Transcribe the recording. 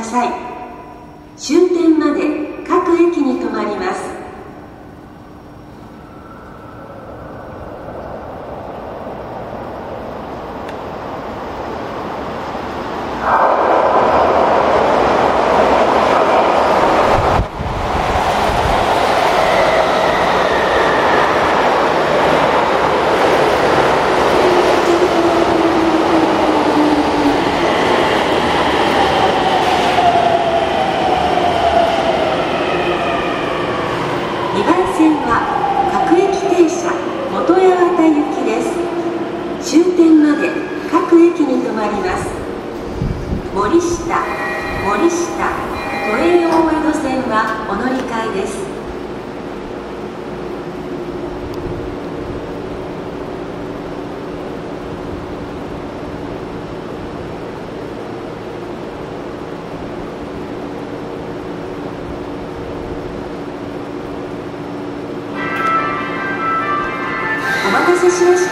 さい。終点まで各駅に停まります。2番線は各駅停車元八幡行きです。終点まで各駅に停まります。森下、都営大江戸線はお乗り換えです。お待たせしました。